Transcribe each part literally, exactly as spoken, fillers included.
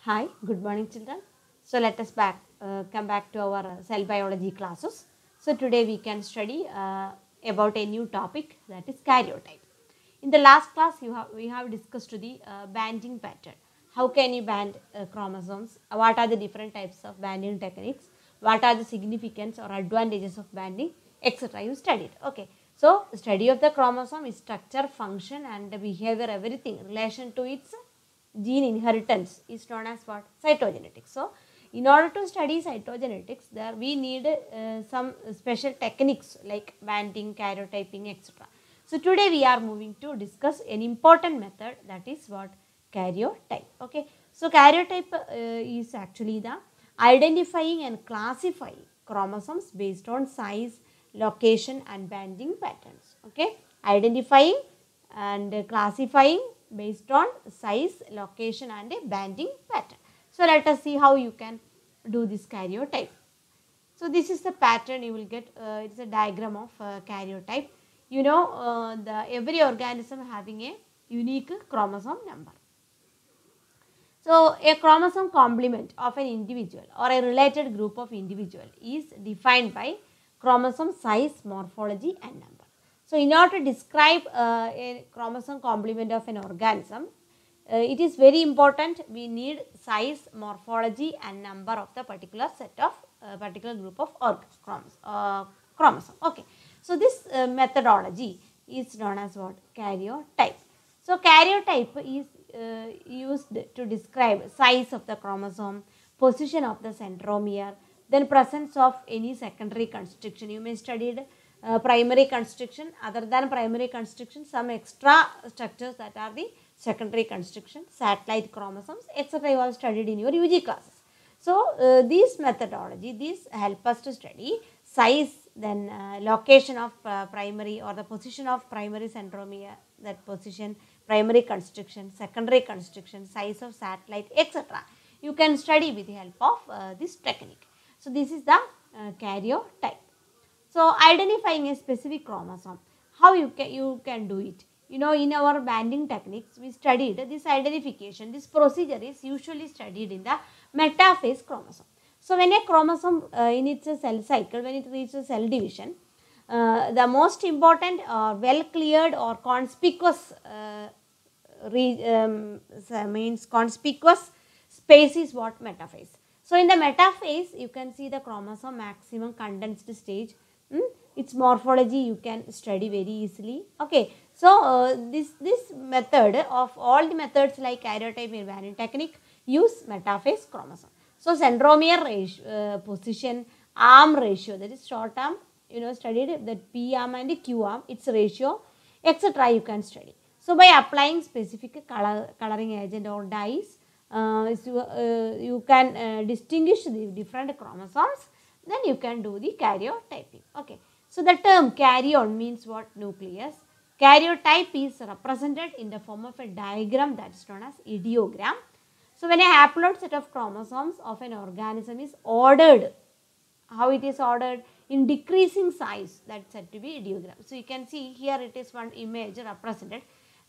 Hi, good morning children. So let us back uh, come back to our uh, cell biology classes. So today we can study uh, about a new topic, that is karyotype. In the last class you have we have discussed the uh, banding pattern. How can you band uh, chromosomes? What are the different types of banding techniques? What are the significance or advantages of banding, et cetera. You studied. Okay. So study of the chromosome is structure, function and behavior, everything relation to its gene inheritance is known as what? Cytogenetics. So in order to study cytogenetics, there we need uh, some special techniques like banding, karyotyping, et cetera. So today we are moving to discuss an important method, that is what? Karyotype. Okay. So karyotype uh, is actually the identifying and classifying chromosomes based on size, location and banding patterns. Okay. Identifying and classifying based on size, location and a banding pattern. So let us see how you can do this karyotype. So this is the pattern you will get. Uh, it is a diagram of uh, karyotype. You know uh, the every organism having a unique chromosome number. So a chromosome complement of an individual or a related group of individual is defined by chromosome size, morphology and number. So in order to describe uh, a chromosome complement of an organism, uh, it is very important we need size, morphology and number of the particular set of uh, particular group of chromosomes. Uh, chromosome. Okay. So this uh, methodology is known as what? Karyotype. So karyotype is uh, used to describe size of the chromosome, position of the centromere, then presence of any secondary construction. You may studied Uh, primary construction. Other than primary construction, some extra structures that are the secondary construction, satellite chromosomes, et cetera. You have studied in your U G classes. So uh, these methodology, these help us to study size, then uh, location of uh, primary or the position of primary centromere, that position, primary construction, secondary construction, size of satellite, et cetera. You can study with the help of uh, this technique. So this is the uh, karyotype. So identifying a specific chromosome, how you can, you can do it? You know, in our banding techniques, we studied this identification. This procedure is usually studied in the metaphase chromosome. So when a chromosome uh, in its cell cycle, when it reaches cell division, uh, the most important or uh, well cleared or conspicuous uh, re, um, means conspicuous space is what? Metaphase. So in the metaphase, you can see the chromosome maximum condensed stage. Hmm? Its morphology you can study very easily. Okay. So uh, this this method of all the methods like karyotype and banding technique use metaphase chromosome. So centromere ratio, uh, position, arm ratio, that is short arm, you know studied that P arm and Q arm, its ratio, et cetera. You can study. So by applying specific color coloring agent or dyes, uh, so, uh, you can uh, distinguish the different chromosomes. Then you can do the karyotyping. Okay. So the term karyon means what? Nucleus. Karyotype is represented in the form of a diagram that is known as ideogram. So when a haploid set of chromosomes of an organism is ordered, how it is ordered? In decreasing size, that is said to be ideogram. So you can see here it is one image represented,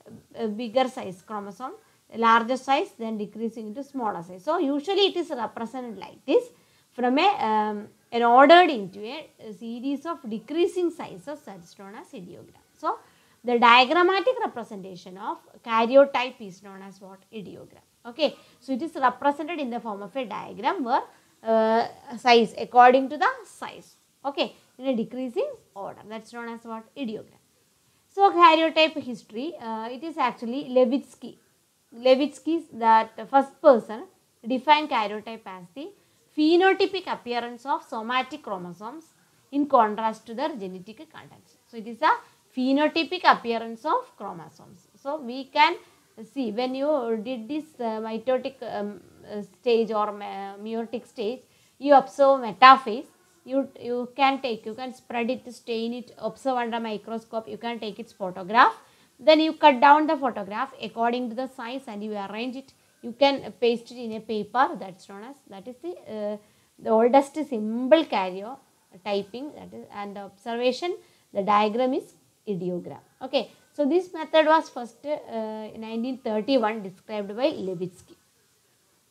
a bigger size chromosome, larger size, then decreasing into smaller size. So usually it is represented like this, from a um, and ordered into a, a series of decreasing sizes, that is known as ideogram. So the diagrammatic representation of karyotype is known as what? Ideogram. Okay. So it is represented in the form of a diagram where uh, size according to the size. Okay. In a decreasing order, that is known as what? Ideogram. So karyotype history, uh, it is actually Levitsky. Levitsky, that first person, defined karyotype as the phenotypic appearance of somatic chromosomes in contrast to their genetic contents. So it is a phenotypic appearance of chromosomes. So we can see when you did this uh, mitotic um, uh, stage or meiotic stage, you observe metaphase. You, you can take, you can spread it, stain it, observe under microscope, you can take its photograph. Then you cut down the photograph according to the size and you arrange it. You can paste it in a paper, that is known as, that is the, uh, the oldest symbol karyotyping, that is, and the observation, the diagram is ideogram. Okay. So this method was first uh, in nineteen thirty-one described by Levitsky.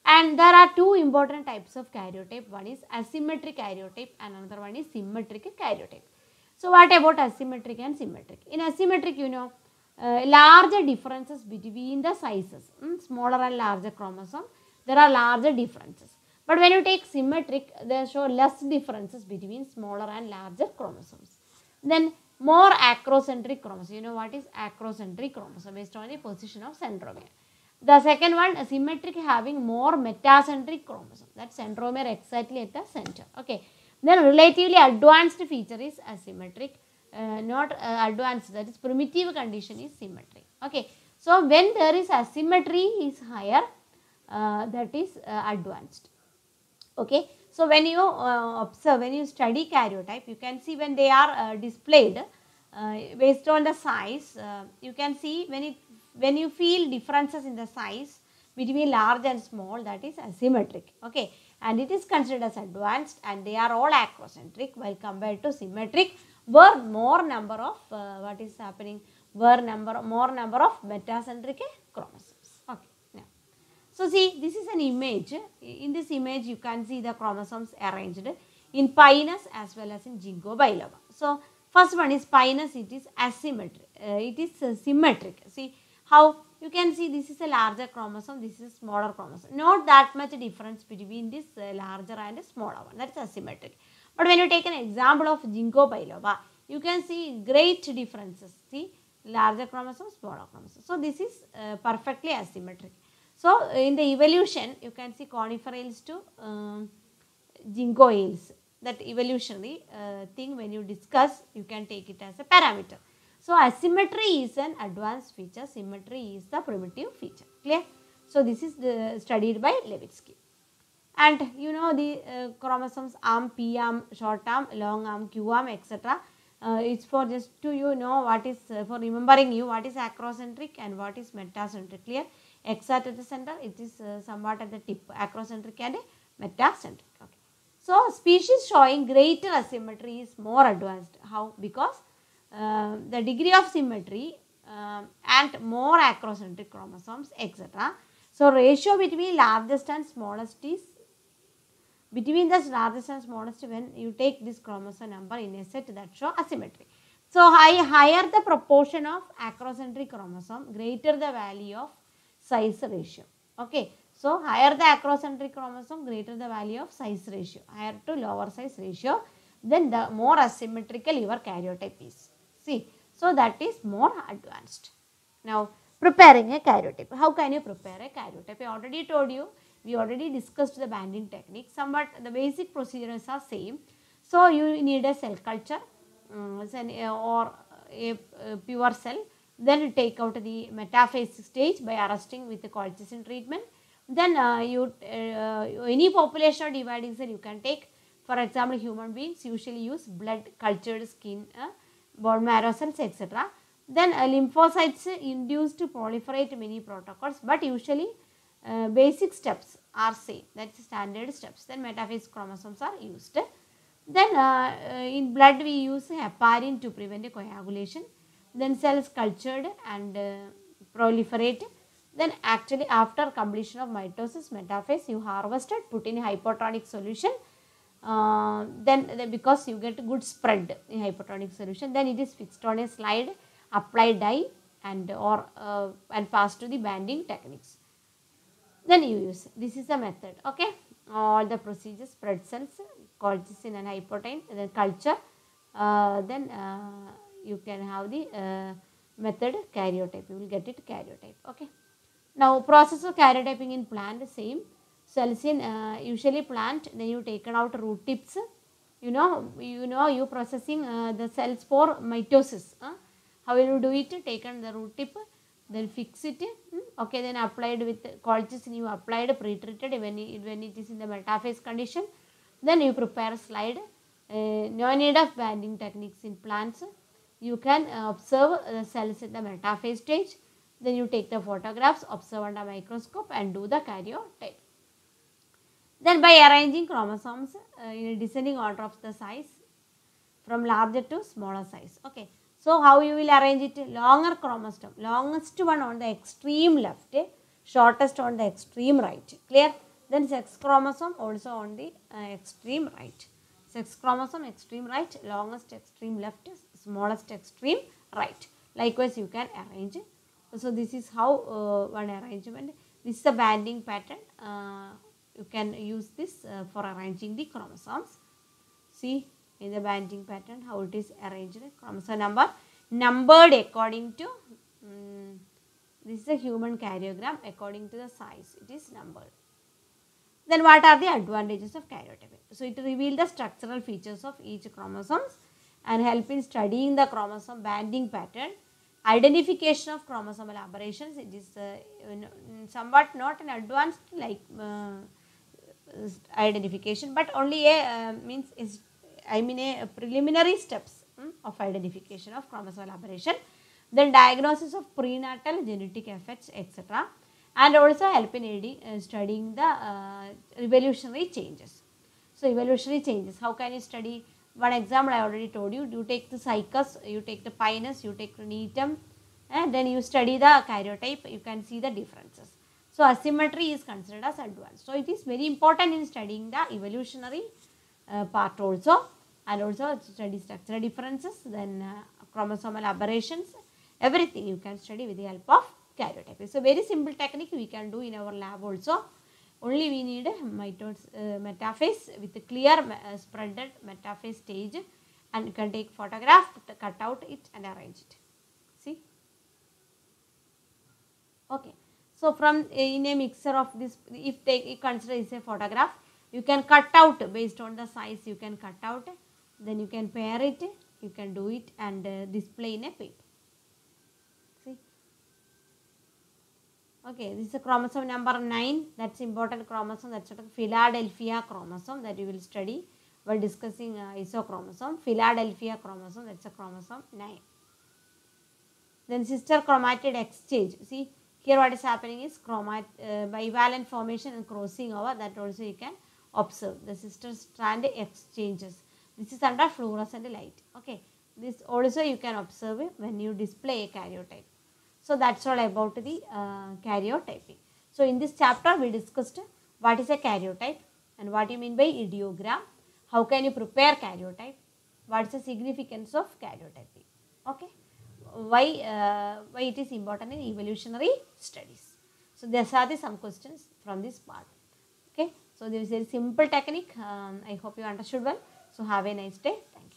And there are two important types of karyotype. One is asymmetric karyotype and another one is symmetric karyotype. So what about asymmetric and symmetric? In asymmetric, you know, uh, larger differences between the sizes, mm, smaller and larger chromosome, there are larger differences. But when you take symmetric, they show less differences between smaller and larger chromosomes. Then more acrocentric chromosome. You know what is acrocentric chromosome? Based on the position of centromere. The second one, symmetric, having more metacentric chromosome. That centromere exactly at the center. Okay. Then relatively advanced feature is asymmetric. Uh, not uh, advanced, that is primitive condition is symmetric. Okay. So when there is asymmetry is higher, uh, that is uh, advanced. Okay. So when you uh, observe, when you study karyotype, you can see when they are uh, displayed uh, based on the size, uh, you can see when it when you feel differences in the size between large and small, that is asymmetric. Okay. And it is considered as advanced, and they are all acrocentric, while compared to symmetric, where more number of uh, what is happening, where number more number of metacentric chromosomes. Okay. Now, so see, this is an image. In this image, you can see the chromosomes arranged in Pinus as well as in Ginkgo biloba. So first one is Pinus. It is asymmetric. Uh, it is uh, symmetric. See how you can see this is a larger chromosome, this is a smaller chromosome. Not that much difference between this uh, larger and smaller one. That is asymmetric. But when you take an example of Ginkgo biloba, you can see great differences. See, larger chromosome, smaller chromosome. So this is uh, perfectly asymmetric. So in the evolution, you can see coniferales to um, Ginkgoales. That evolutionary uh, thing, when you discuss, you can take it as a parameter. So asymmetry is an advanced feature, symmetry is the primitive feature. Clear? So this is the, studied by Levitsky. And you know the uh, chromosomes arm, P arm, short arm, long arm, Q arm, et cetera. Uh, it's for just to you know what is uh, for remembering you what is acrocentric and what is metacentric. Clear? X at the center, it is uh, somewhat at the tip, acrocentric and metacentric. Okay. So species showing greater asymmetry is more advanced. How? Because Uh, the degree of symmetry uh, and more acrocentric chromosomes, et cetera. So ratio between largest and smallest is between the largest and smallest when you take this chromosome number in a set, that show asymmetry. So high, higher the proportion of acrocentric chromosome, greater the value of size ratio. Okay. So higher the acrocentric chromosome, greater the value of size ratio. Higher to lower size ratio, then the more asymmetrical your karyotype is. See, so that is more advanced. Now, preparing a karyotype. How can you prepare a karyotype? I already told you, we already discussed the banding technique. Somewhat the basic procedures are same. So, you need a cell culture um, or a, a pure cell. Then you take out the metaphase stage by arresting with the colchicine treatment. Then uh, you uh, any population or dividing cell you can take. For example, human beings usually use blood cultured skin, uh, bone marrow cells, et cetera. Then uh, lymphocytes induced to proliferate many protocols, but usually uh, basic steps are same. That is standard steps. Then metaphase chromosomes are used. Then uh, uh, in blood we use heparin to prevent coagulation. Then cells cultured and uh, proliferate. Then actually after completion of mitosis, metaphase you harvested, put in hypotonic solution. Uh, then, then because you get good spread in hypotonic solution, then it is fixed on a slide, apply dye and or uh, and pass to the banding techniques. Then you use, this is the method. Okay, all the procedures, spread cells, colchicine and hypotyne, and then culture, uh, then uh, you can have the uh, method karyotype, you will get it karyotype. Okay. Now process of karyotyping in plant the same. Cells in uh, usually plant, then you taken out root tips, you know, you know you processing uh, the cells for mitosis. Uh. How will you do it? Taken the root tip, then fix it, hmm? Okay, then applied with colchicine, you applied pre-treated when it, when it is in the metaphase condition, then you prepare a slide. Uh, no need of banding techniques in plants. You can uh, observe the cells in the metaphase stage, then you take the photographs, observe under microscope and do the karyotype. Then by arranging chromosomes uh, in a descending order of the size from larger to smaller size. Okay. So how you will arrange it? Longer chromosome, longest one on the extreme left, shortest on the extreme right. Clear? Then sex chromosome also on the uh, extreme right. Sex chromosome extreme right, longest extreme left, smallest extreme right. Likewise you can arrange. So this is how uh, one arrangement. This is a banding pattern. Uh, you can use this uh, for arranging the chromosomes. See in the banding pattern how it is arranged. Chromosome number numbered according to um, this is a human karyogram, according to the size it is numbered. Then what are the advantages of karyotyping? So it reveals the structural features of each chromosomes and help in studying the chromosome banding pattern. Identification of chromosomal aberrations, it is uh, somewhat not an advanced like uh, identification, but only a uh, means is I mean a preliminary steps um, of identification of chromosomal aberration. Then diagnosis of prenatal genetic effects, et cetera, and also help in aiding, uh, studying the uh, evolutionary changes. So evolutionary changes, how can you study? One example I already told you. You take the cycus, you take the pinus, you take the netum, and then you study the karyotype. You can see the differences. So asymmetry is considered as advanced. So it is very important in studying the evolutionary uh, part also, and also study structural differences, then uh, chromosomal aberrations, everything you can study with the help of karyotype. So very simple technique we can do in our lab also. Only we need a mitosis, uh, metaphase with a clear uh, spreaded metaphase stage, and you can take photograph, cut out it and arrange it. See? Okay. So from in a mixer of this, if they consider is a photograph, you can cut out based on the size, you can cut out, then you can pair it, you can do it and uh, display in a paper. Okay, this is a chromosome number nine, that's important chromosome, that's a Philadelphia chromosome that you will study while discussing uh, isochromosome. Philadelphia chromosome, that's a chromosome nine. Then sister chromatid exchange. See here what is happening is chromat uh, bivalent formation and crossing over, that also you can observe. The sister strand exchanges. This is under fluorescent light. Okay, this also you can observe when you display a karyotype. So that's all about the uh, karyotyping. So in this chapter we discussed what is a karyotype and what you mean by ideogram, how can you prepare karyotype, what is the significance of karyotyping, okay, why uh, why it is important in evolutionary studies. So these are the some questions from this part. Okay, so there is a simple technique. Um, I hope you understood well. So have a nice day. Thank you.